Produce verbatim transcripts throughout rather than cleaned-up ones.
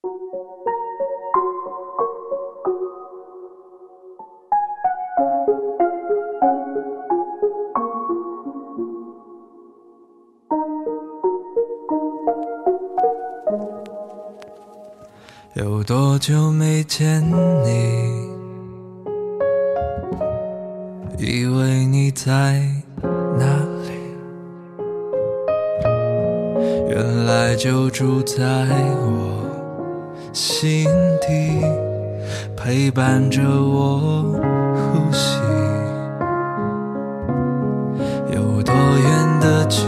有多久没见你，以为你在哪里，原来就住在我心底，陪伴着我呼吸。有多远的距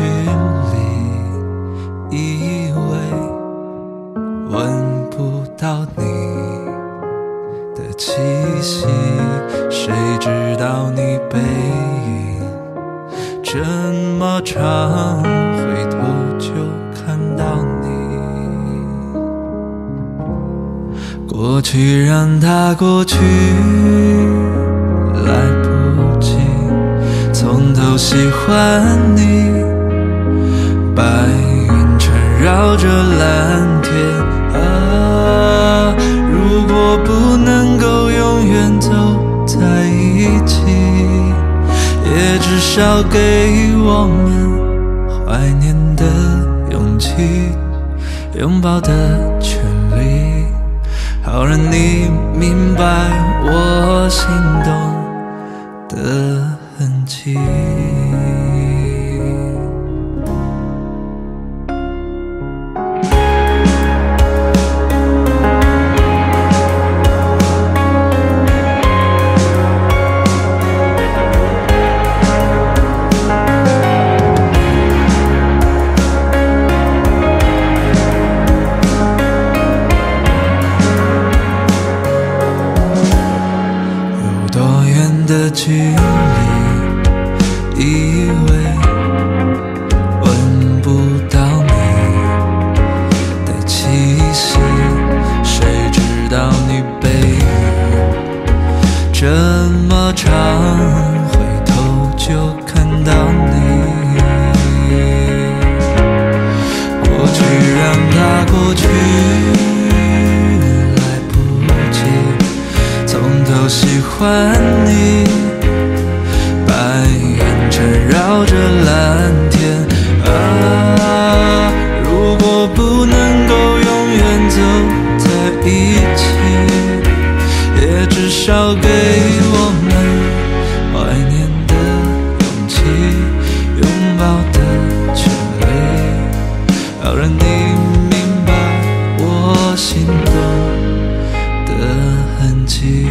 离，以为闻不到你的气息，谁知道你背影这么长，回头就看到你。过去让它过去，来不及从头喜欢你。白云缠绕着蓝天啊，如果不能够永远走在一起，也至少给我们怀念的勇气，拥抱的权利，好让你明白我心动的痕迹。的距离，以为闻不到你的气息，谁知道你背影这么长，回头就看到你。过去让它过去，来不及从头喜欢你。白云缠绕着蓝天啊，如果不能够永远走在一起，也至少给我们怀念的勇气，拥抱的权利，好让你明白我心动的痕迹。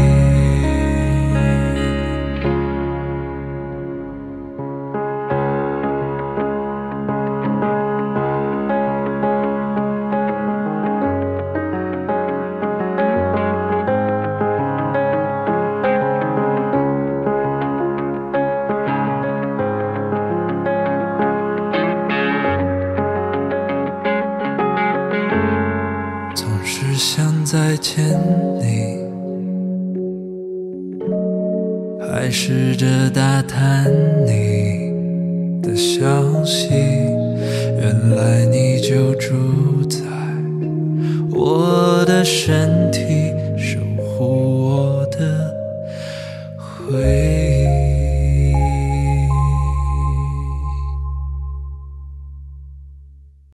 想再见你，还试着打探你的消息，原来你就住在我的身